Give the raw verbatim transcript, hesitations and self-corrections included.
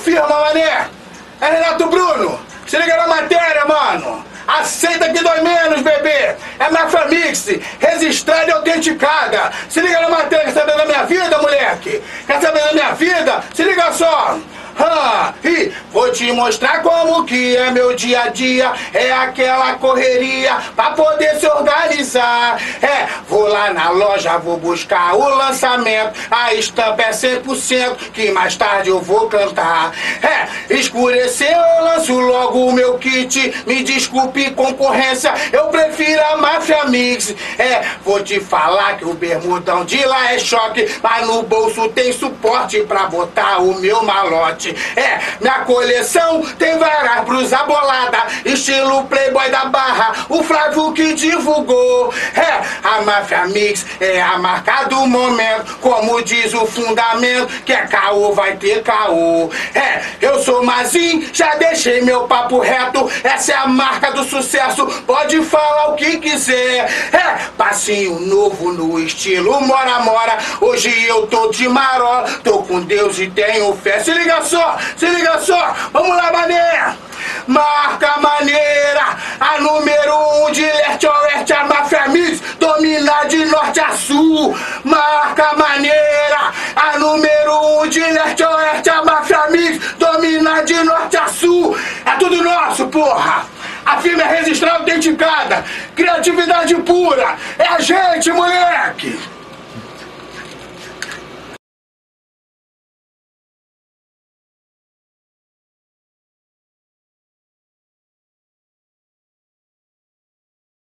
Firma, mané! É Renato Bruno! Se liga na matéria, mano! Aceita que dói menos, bebê! É Máfia Mix, registrada e autenticada! Se liga na matéria, quer saber da minha vida, moleque? Quer saber da minha vida? Se liga só! Ah, e vou te mostrar como que é meu dia a dia. É aquela correria pra poder se organizar. É, vou lá na loja, vou buscar o lançamento. A estampa é cem por cento, que mais tarde eu vou cantar. É, escureceu, eu lanço logo o meu kit. Me desculpe concorrência, eu prefiro a Máfia Mix. É, vou te falar que o bermudão de lá é choque, mas no bolso tem suporte pra botar o meu malote. É, minha coleção tem várias blusas boladas, estilo Playboy da Barra, o Flávio que divulgou. É, a Máfia Mix é a marca do momento, como diz o fundamento, que é caô, vai ter caô. É, eu sou Mazinho, já deixei meu papo reto, essa é a marca do sucesso, pode falar o que quiser. É, passinho novo no estilo mora-mora, hoje eu tô de marola, tô com Deus e tenho fé. Se liga só! Se liga só, vamos lá, mané! Marca maneira, a número um de leste a oeste, a Máfia Mix domina de norte a sul. Marca maneira, a número um de leste a oeste, a Máfia Mix domina de norte a sul. É tudo nosso, porra! A firma é registrada, autenticada, criatividade pura, é a gente, moleque!